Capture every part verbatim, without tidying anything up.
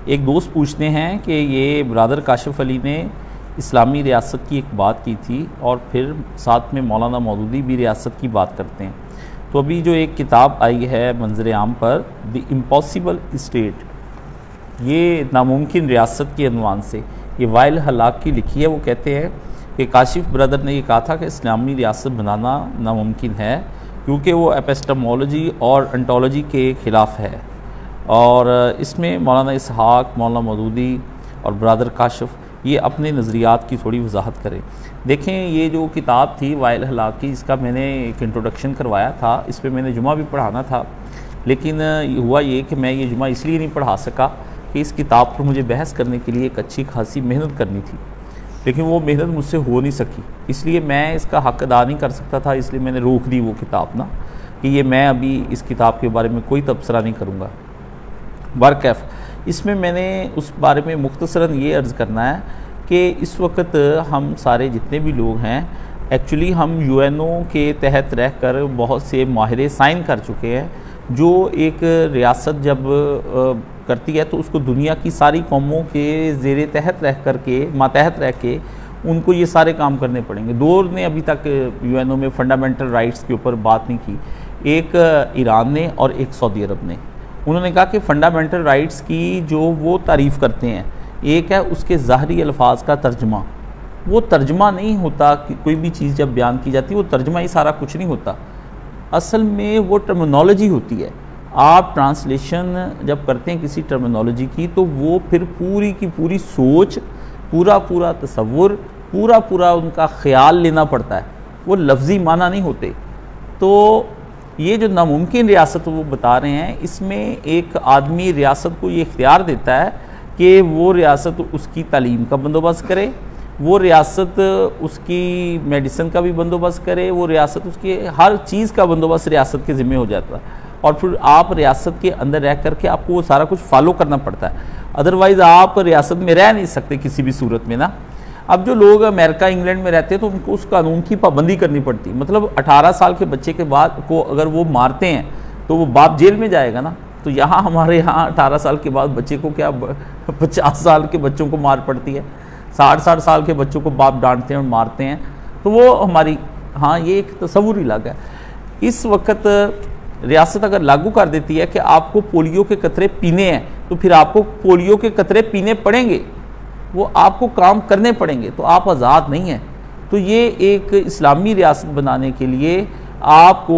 एक दोस्त पूछते हैं कि ये ब्रदर काशिफ अली ने इस्लामी रियासत की एक बात की थी और फिर साथ में मौलाना मौदूदी भी रियासत की बात करते हैं। तो अभी जो एक किताब आई है मंजर आम पर, द इम्पॉसिबल स्टेट, ये नामुमकिन रियासत के अनवान से, ये वाइल हलाक की लिखी है। वो कहते हैं कि काशिफ ब्रदर ने ये कहा था कि इस्लामी रियासत बनाना नामुमकिन है क्योंकि वो एपिस्टेमोलॉजी और एंटोलॉजी के ख़िलाफ़ है। और इसमें मौलाना इसहाक, मौलाना मौदूदी और ब्रदर काशिफ ये अपने नज़रियात की थोड़ी वजाहत करें। देखें, ये जो किताब थी वाइल हलाक की, इसका मैंने एक इंट्रोडक्शन करवाया था, इस पर मैंने जुमा भी पढ़ाना था, लेकिन हुआ ये कि मैं ये जुमा इसलिए नहीं पढ़ा सका कि इस किताब पर मुझे बहस करने के लिए एक अच्छी खासी मेहनत करनी थी, लेकिन वो मेहनत मुझसे हो नहीं सकी, इसलिए मैं इसका हक़ अदा नहीं कर सकता था, इसलिए मैंने रोक दी वो किताब ना, कि ये मैं अभी इस किताब के बारे में कोई तबसरा नहीं करूँगा। बरकैफ इसमें मैंने उस बारे में मुख्तसरन ये अर्ज़ करना है कि इस वक्त हम सारे जितने भी लोग हैं, एक्चुअली हम यू एन ओ के तहत रह कर बहुत से माहिरे साइन कर चुके हैं, जो एक रियासत जब करती है तो उसको दुनिया की सारी कौमों के ज़ेरे तहत रह कर के, मातहत रह के उनको ये सारे काम करने पड़ेंगे। दो ने अभी तक यू एन ओ में फंडामेंटल राइट्स के ऊपर बात नहीं की, एक ईरान ने और एक सऊदी अरब ने। उन्होंने कहा कि फ़ंडामेंटल राइट्स की जो वो तारीफ़ करते हैं, एक है उसके ज़ाहरी अल्फाज का तर्जमा, वो तर्जमा नहीं होता कि कोई भी चीज़ जब बयान की जाती है वो तर्जमा ही सारा कुछ नहीं होता, असल में वो टर्मिनोलॉजी होती है। आप ट्रांसलेशन जब करते हैं किसी टर्मिनोलॉजी की तो वो फिर पूरी की पूरी सोच, पूरा पूरा तसव्वुर, पूरा पूरा उनका ख्याल लेना पड़ता है, वो लफ्ज़ी माना नहीं होते। तो ये जो नामुमकिन रियासत वो बता रहे हैं, इसमें एक आदमी रियासत को ये इख्तियार देता है कि वो रियासत उसकी तालीम का बंदोबस्त करे, वो रियासत उसकी मेडिसिन का भी बंदोबस्त करे, वो रियासत उसकी हर चीज़ का बंदोबस्त रियासत के ज़िम्मे हो जाता है, और फिर आप रियासत के अंदर रह करके आपको वो सारा कुछ फॉलो करना पड़ता है, अदरवाइज़ आप रियासत में रह नहीं सकते किसी भी सूरत में ना। अब जो लोग अमेरिका इंग्लैंड में रहते हैं तो उनको उस कानून की पाबंदी करनी पड़ती है, मतलब अठारह साल के बच्चे के बाद को अगर वो मारते हैं तो वो बाप जेल में जाएगा ना। तो यहाँ हमारे यहाँ अठारह साल के बाद बच्चे को क्या पचास साल के बच्चों को मार पड़ती है, साठ साठ साल के बच्चों को बाप डांटते हैं और मारते हैं। तो वो हमारी, हाँ, ये एक तस्वुर ही लगा है। इस वक्त रियासत अगर लागू कर देती है कि आपको पोलियो के कतरे पीने हैं तो फिर आपको पोलियो के कतरे पीने पड़ेंगे, वो आपको काम करने पड़ेंगे, तो आप आज़ाद नहीं हैं। तो ये एक इस्लामी रियासत बनाने के लिए आपको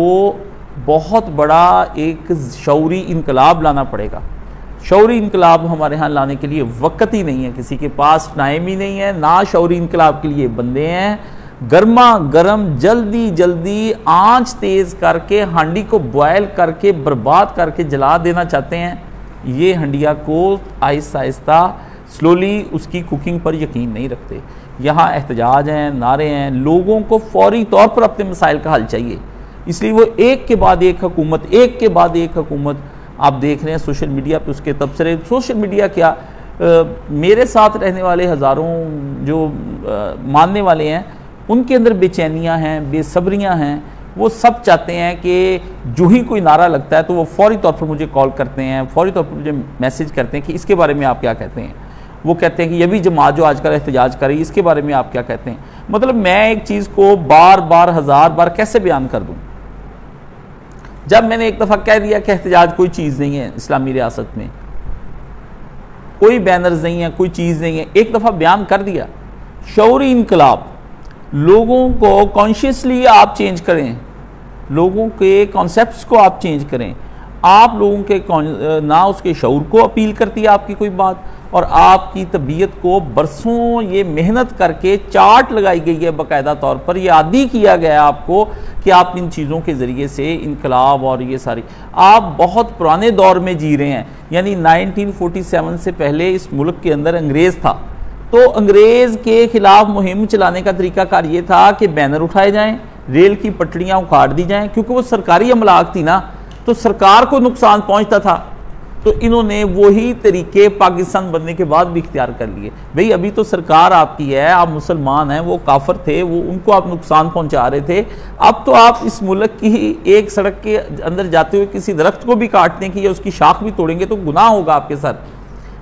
बहुत बड़ा एक शऊरी इनकलाब लाना पड़ेगा। शऊरी इनकलाब हमारे यहाँ लाने के लिए वक्त ही नहीं है, किसी के पास टाइम ही नहीं है, ना शऊरी इनकलाब के लिए बंदे हैं। गर्मा गर्म जल्दी जल्दी आंच तेज़ करके हांडी को बॉयल करके बर्बाद करके जला देना चाहते हैं। ये हंडिया को आहिस्ता आहिस्ता स्लोली उसकी कुकिंग पर यकीन नहीं रखते। यहाँ एहतजाज हैं, नारे हैं, लोगों को फौरी तौर पर अपने मसाइल का हल चाहिए, इसलिए वो एक के बाद एक हुकूमत, एक के बाद एक हुकूमत आप देख रहे हैं सोशल मीडिया पे उसके तबसरे। सोशल मीडिया क्या, आ, मेरे साथ रहने वाले हज़ारों जो आ, मानने वाले हैं उनके अंदर बेचैनियाँ हैं, बेसब्रियाँ हैं। वो सब चाहते हैं कि जो ही कोई नारा लगता है तो वो फौरी तौर पर मुझे कॉल करते हैं, फौरी तौर पर मुझे मैसेज करते हैं कि इसके बारे में आप क्या कहते हैं। वो कहते हैं कि ये भी जमात जो आजकल एहतजाज कर रही है इसके बारे में आप क्या कहते हैं। मतलब मैं एक चीज़ को बार बार हज़ार बार कैसे बयान कर दूं। जब मैंने एक दफ़ा कह दिया कि एहतजाज कोई चीज़ नहीं है, इस्लामी रियासत में कोई बैनर्स नहीं है, कोई चीज़ नहीं है, एक दफ़ा बयान कर दिया। शऊरी इनकलाब, लोगों को कॉन्शियसली आप चेंज करें, लोगों के कॉन्सेप्ट्स को आप चेंज करें। आप लोगों के ना उसके शऊर को अपील करती है आपकी कोई बात, और आपकी तबीयत को बरसों ये मेहनत करके चार्ट लगाई गई है, बाकायदा तौर पर ये आदी किया गया है आपको कि आप इन चीज़ों के ज़रिए से इनकलाब और ये सारी, आप बहुत पुराने दौर में जी रहे हैं। यानी नाइनटीन फोर्टी सेवन से पहले इस मुल्क के अंदर अंग्रेज़ था, तो अंग्रेज़ के ख़िलाफ़ मुहिम चलाने का तरीकाकार ये था कि बैनर उठाए जाएँ, रेल की पटरियाँ उखाड़ दी जाएँ, क्योंकि वो सरकारी अमलाक थी ना, तो सरकार को नुकसान पहुँचता था। तो इन्होंने वही तरीके पाकिस्तान बनने के बाद भी इख्तियार कर लिए। भाई अभी तो सरकार आपकी है, आप मुसलमान हैं, वो काफिर थे, वो उनको आप नुकसान पहुंचा रहे थे। अब तो आप इस मुल्क की एक सड़क के अंदर जाते हुए किसी दरख्त को भी काटने की या उसकी शाख भी तोड़ेंगे तो गुनाह होगा आपके सर।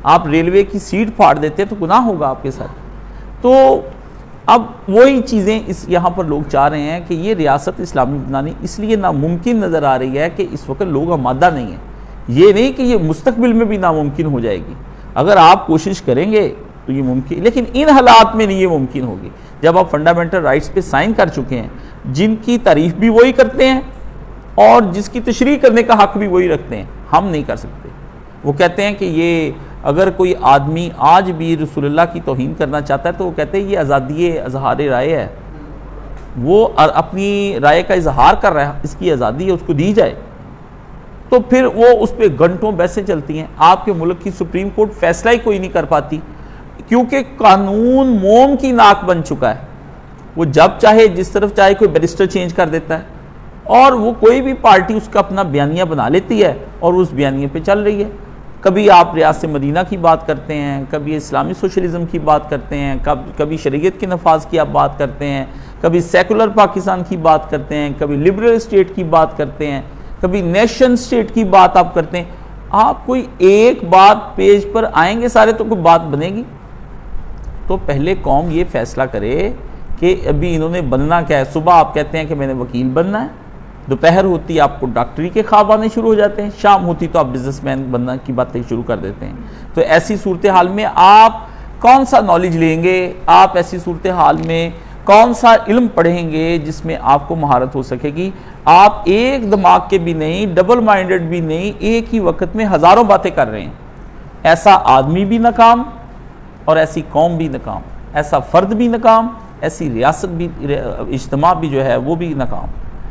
आप रेलवे की सीट फाड़ देते हैं तो गुनाह होगा आपके साथ। तो अब वही चीज़ें इस यहाँ पर लोग चाह रहे हैं कि ये रियासत इस्लामी बनानी इसलिए नामुमकिन नज़र आ रही है कि इस वक्त लोग आमादा नहीं है। ये नहीं कि ये मुस्तकबिल में भी नामुमकिन हो जाएगी, अगर आप कोशिश करेंगे तो ये मुमकिन, लेकिन इन हालात में नहीं ये मुमकिन होगी। जब आप फंडामेंटल राइट्स पे साइन कर चुके हैं, जिनकी तारीफ भी वही करते हैं और जिसकी तशरीह करने का हक भी वही रखते हैं, हम नहीं कर सकते। वो कहते हैं कि ये अगर कोई आदमी आज भी रसूलुल्लाह की तौहीन करना चाहता है तो वो कहते हैं ये आज़ादी इजहार राय है, वो अपनी राय का इजहार कर रहा है, इसकी आज़ादी है, उसको दी जाए। तो फिर वो उस पर घंटों बहसें चलती हैं। आपके मुल्क की सुप्रीम कोर्ट फैसला ही कोई नहीं कर पाती, क्योंकि कानून मोम की नाक बन चुका है। वो जब चाहे जिस तरफ चाहे कोई बैरिस्टर चेंज कर देता है, और वो कोई भी पार्टी उसका अपना बयानिया बना लेती है और उस बयानिए पे चल रही है। कभी आप रियासत मदीना की बात करते हैं, कभी इस्लामी सोशलिज्म की बात करते हैं, कब कभी शरीयत के नफाज की आप बात करते हैं, कभी सेकुलर पाकिस्तान की बात करते हैं, कभी लिबरल स्टेट की बात करते हैं, कभी नेशन स्टेट की बात आप करते हैं। आप कोई एक बात पेज पर आएंगे सारे तो कोई बात बनेगी? तो पहले कौम ये फैसला करे कि अभी इन्होंने बनना क्या है। सुबह आप कहते हैं कि मैंने वकील बनना है, दोपहर होती आपको डॉक्टरी के ख्वाब आने शुरू हो जाते हैं, शाम होती तो आप बिजनेसमैन बनना की बातें शुरू कर देते हैं। तो ऐसी सूरत हाल में आप कौन सा नॉलेज लेंगे, आप ऐसी सूरत हाल में कौन सा इल्म पढ़ेंगे जिसमें आपको महारत हो सकेगी? आप एक दिमाग के भी नहीं, डबल माइंडेड भी नहीं, एक ही वक्त में हज़ारों बातें कर रहे हैं। ऐसा आदमी भी नाकाम और ऐसी कौम भी नाकाम, ऐसा फ़र्द भी नाकाम, ऐसी रियासत भी, इज्तिमा भी जो है वो भी नाकाम।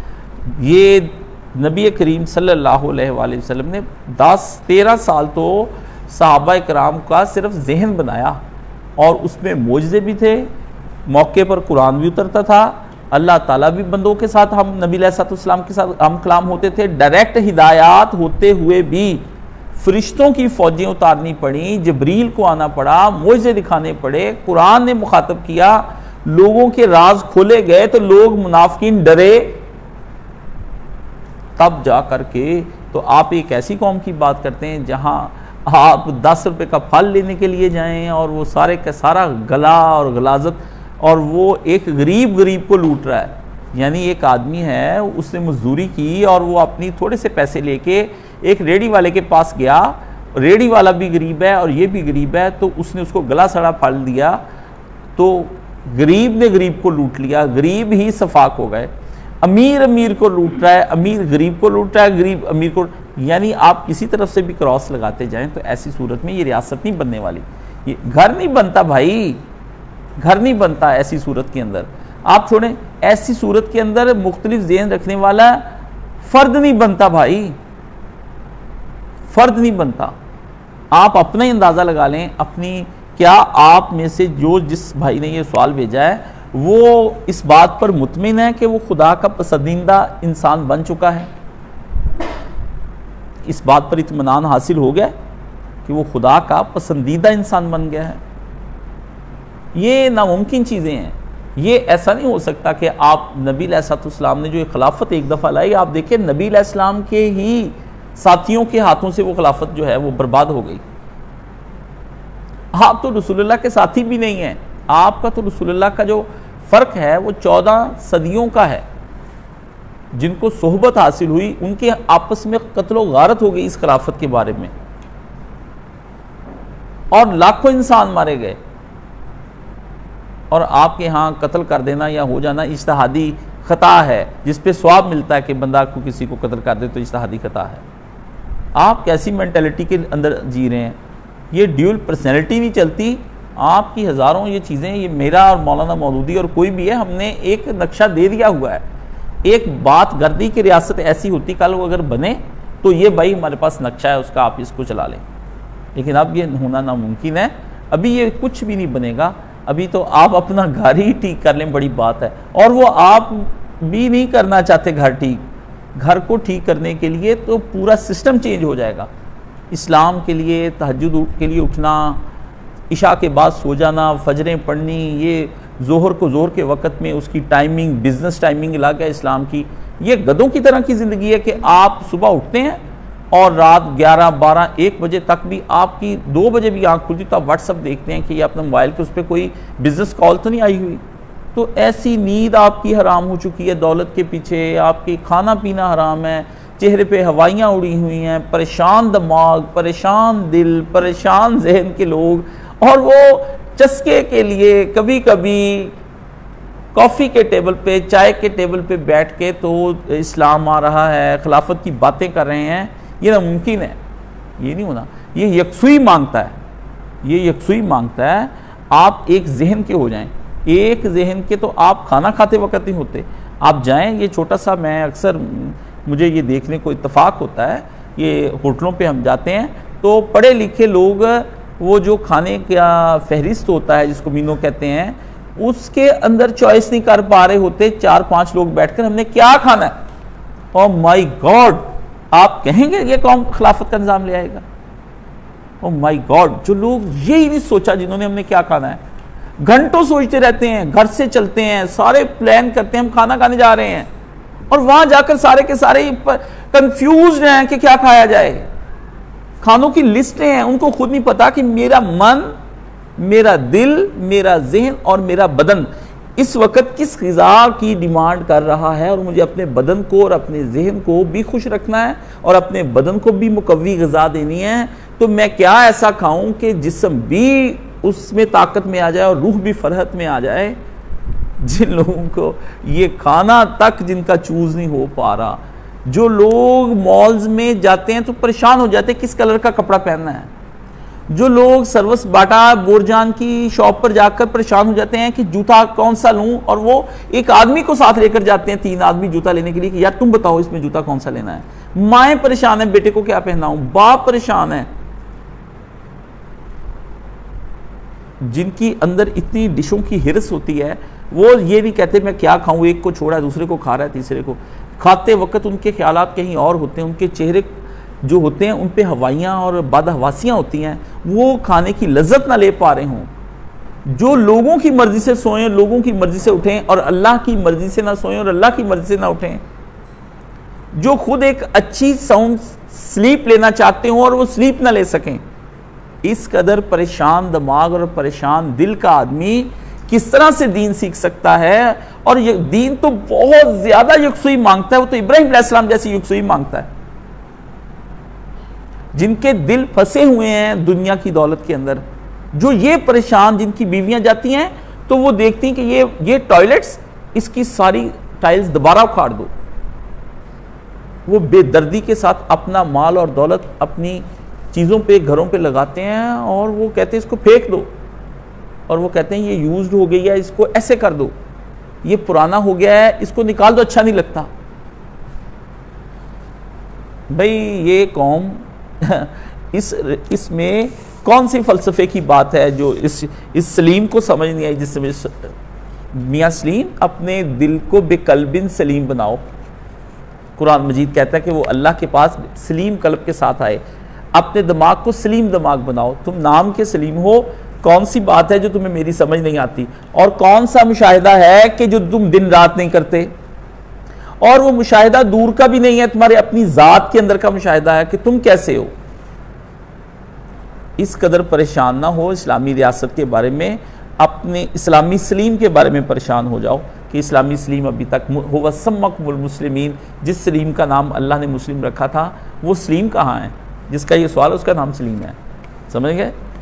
ये नबी करीम सल्लल्लाहु अलैहि वसल्लम ने दस तेरह साल तो सहाबा कराम का सिर्फ जहन बनाया, और उसमें मोजज़े भी थे, मौके पर कुरान भी उतरता था, अल्लाह ताला भी बंदों के साथ, हम नबी अलैहिस्सलाम के साथ हम कलाम होते थे। डायरेक्ट हिदायत होते हुए भी फरिश्तों की फौजें उतारनी पड़ी, जबरील को आना पड़ा, मोजज़े दिखाने पड़े, कुरान ने मुखातब किया, लोगों के राज खोले गए तो लोग मुनाफिकीन डरे, तब जा करके तो आप एक ऐसी कौम की बात करते हैं जहां आप दस रुपए का फल लेने के लिए जाएं और वो सारे का सारा गला और गलाजत, और वो एक गरीब गरीब को लूट रहा है। यानी एक आदमी है, उसने मजदूरी की और वो अपनी थोड़े से पैसे लेके एक रेडी वाले के पास गया, रेडी वाला भी गरीब है और ये भी गरीब है, तो उसने उसको गला सड़ा फल दिया, तो गरीब ने गरीब को लूट लिया, गरीब ही सफाक हो गए। अमीर अमीर को लूट रहा है, अमीर गरीब को लूट रहा है, गरीब अमीर को, यानी आप किसी तरफ से भी क्रॉस लगाते जाएं तो ऐसी सूरत में ये रियासत नहीं बनने वाली। ये घर नहीं बनता भाई, घर नहीं बनता ऐसी सूरत के अंदर। आप छोड़ें, ऐसी सूरत के अंदर मुख्तलिफ ज़हन रखने वाला फर्द नहीं बनता भाई, फर्द नहीं बनता। आप अपना ही अंदाज़ा लगा लें अपनी, क्या आप में से जो जिस भाई ने ये सवाल भेजा है वो इस बात पर मुतमिन है कि वो खुदा का पसंदीदा इंसान बन चुका है? इस बात पर इत्मीनान हासिल हो गया कि वो खुदा का पसंदीदा इंसान बन गया है? ये नामुमकिन चीज़ें हैं। ये ऐसा नहीं हो सकता कि आप नबी अलैहिस्सलाम ने जो खिलाफत एक दफ़ा लाई, आप देखिए नबी अलैहिस्सलाम के ही साथियों के हाथों से वो खिलाफत जो है वो बर्बाद हो गई। आप तो रसूलुल्लाह के साथी भी नहीं हैं, आपका तो रसूलुल्लाह का जो फ़र्क है वो चौदह सदियों का है। जिनको सोहबत हासिल हुई उनके आपस में कत्लो गारत हो गई इस खिलाफत के बारे में, और लाखों इंसान मारे गए, और आपके यहाँ कत्ल कर देना या हो जाना इज्तिहादी खता है, जिस पे सवाब मिलता है कि बंदा को किसी को कत्ल कर दे तो इज्तिहादी खता है। आप कैसी मेंटालिटी के अंदर जी रहे हैं? ये ड्यूल पर्सनैलिटी नहीं चलती आपकी। हज़ारों ये चीज़ें, ये मेरा और मौलाना मौदूदी और कोई भी है, हमने एक नक्शा दे दिया हुआ है। एक बात गर्दी की रियासत ऐसी होती कल वो अगर बने तो ये भाई हमारे पास नक्शा है उसका, आप इसको चला लें, लेकिन अब ये होना नामुमकिन है। अभी ये कुछ भी नहीं बनेगा। अभी तो आप अपना घर ही ठीक कर लें, बड़ी बात है। और वो आप भी नहीं करना चाहते घर ठीक। घर को ठीक करने के लिए तो पूरा सिस्टम चेंज हो जाएगा। इस्लाम के लिए तहज्जुद के लिए उठना, इशा के बाद सो जाना, फजरें पढ़नी, ये जोहर को जोहर के वक़्त में उसकी टाइमिंग, बिजनेस टाइमिंग अलग है इस्लाम की। ये गधों की तरह की ज़िंदगी है कि आप सुबह उठते हैं और रात ग्यारह बारह एक बजे तक भी आपकी दो बजे भी आंख खुलती तो आप व्हाट्सअप देखते हैं कि ये अपने मोबाइल के उस पर कोई बिजनेस कॉल तो नहीं आई हुई। तो ऐसी नींद आपकी हराम हो चुकी है दौलत के पीछे, आपकी खाना पीना हराम है, चेहरे पे हवाइयाँ उड़ी हुई हैं, परेशान दिमाग, परेशान दिल, परेशान जहन के लोग, और वो चस्के के लिए कभी कभी कॉफ़ी के टेबल पे, चाय के टेबल पे बैठ के तो इस्लाम आ रहा है, खिलाफत की बातें कर रहे हैं। ये नामुमकिन है, ये नहीं होना। ये यकसुई मांगता है, ये यकसुई मांगता है। आप एक जहन के हो जाएं, एक जहन के तो आप खाना खाते वक्त नहीं होते। आप जाएं, ये छोटा सा, मैं अक्सर मुझे ये देखने को इत्तफाक होता है, ये होटलों पे हम जाते हैं तो पढ़े लिखे लोग वो जो खाने का फहरिस्त होता है जिसको मीनू कहते हैं, उसके अंदर चॉइस नहीं कर पा रहे होते। चार पांच लोग बैठकर हमने क्या खाना है, ओह माय गॉड, आप कहेंगे ये कौन खिलाफत का निज़ाम ले आएगा? ओह माय गॉड, जो लोग यही नहीं सोचा जिन्होंने हमने क्या खाना है, घंटों सोचते रहते हैं, घर से चलते हैं, सारे प्लान करते हैं हम खाना खाने जा रहे हैं, और वहां जाकर सारे के सारे कंफ्यूज हैं कि क्या खाया जाए। खानों की लिस्टें हैं, उनको खुद नहीं पता कि मेरा मन, मेरा दिल, मेरा जहन और मेरा बदन इस वक्त किस ग़िज़ा की डिमांड कर रहा है, और मुझे अपने बदन को और अपने जहन को भी खुश रखना है और अपने बदन को भी मुकव्वी ग़िज़ा देनी है। तो मैं क्या ऐसा खाऊं कि जिस्म भी उसमें ताकत में आ जाए और रूह भी फरहत में आ जाए। जिन लोगों को ये खाना तक जिनका चूज नहीं हो पा रहा, जो लोग मॉल्स में जाते हैं तो परेशान हो जाते हैं किस कलर का कपड़ा पहनना है, जो लोग सर्वस बाटा बोरजान की शॉप पर जाकर परेशान हो जाते हैं कि जूता कौन सा लूं, और वो एक आदमी को साथ लेकर जाते हैं, तीन आदमी जूता लेने के लिए कि यार तुम बताओ इसमें जूता कौन सा लेना है। माएँ परेशान है बेटे को क्या पहनाऊं, बाप परेशान है, जिनकी अंदर इतनी डिशों की हिरस होती है, वो ये नहीं कहते मैं क्या खाऊं, एक को छोड़ा है दूसरे को खा रहा है, तीसरे को। खाते वक्त उनके ख्यालात कहीं और होते हैं, उनके चेहरे जो होते हैं उन पे हवाइयाँ और बदहवासियाँ होती हैं, वो खाने की लज्जत ना ले पा रहे हों। जो लोगों की मर्जी से सोएं, लोगों की मर्जी से उठें, और अल्लाह की मर्जी से ना सोएं और अल्लाह की मर्जी से ना उठें। जो खुद एक अच्छी साउंड स्लीप लेना चाहते हों और वो स्लीप ना ले सकें। इस कदर परेशान दिमाग और परेशान दिल का आदमी किस तरह से दीन सीख सकता है? और ये दीन तो बहुत ज्यादा यकसुई मांगता है, वो तो इब्राहिम अलैहिस्सलाम जैसी यकसुई मांगता है। जिनके दिल फंसे हुए हैं दुनिया की दौलत के अंदर, जो ये परेशान, जिनकी बीवियां जाती हैं तो वो देखती हैं कि ये ये टॉयलेट्स, इसकी सारी टाइल्स दोबारा उखाड़ दो। वो बेदर्दी के साथ अपना माल और दौलत अपनी चीज़ों पे, घरों पे लगाते हैं, और वो कहते हैं इसको फेंक दो, और वो कहते हैं ये यूज्ड हो गई है, इसको ऐसे कर दो, ये पुराना हो गया है, इसको निकाल दो, अच्छा नहीं लगता। भाई ये कौम इस इसमें कौन सी फलसफे की बात है जो इस इस सलीम को समझ नहीं आई, जिसमें मियाँ सलीम अपने दिल को बेकल्बिन सलीम बनाओ। कुरान मजीद कहता है कि वो अल्लाह के पास सलीम कल्ब के साथ आए। अपने दिमाग को सलीम दिमाग बनाओ। तुम नाम के सलीम हो, कौन सी बात है जो तुम्हें मेरी समझ नहीं आती, और कौन सा मुशाहिदा है कि जो तुम दिन रात नहीं करते, और वो मुशाहिदा दूर का भी नहीं है, तुम्हारे अपनी जात के अंदर का मुशाहिदा है कि तुम कैसे हो। इस कदर परेशान ना हो इस्लामी रियासत के बारे में, अपने इस्लामी सलीम के बारे में परेशान हो जाओ कि इस्लामी सलीम अभी तक हुवा सम्मकुमुल मुस्लिमीन, जिस सलीम का नाम अल्लाह ने मुस्लिम रखा था, वो सलीम कहाँ है? जिसका ये सवाल, उसका नाम सलीम है। समझ गए?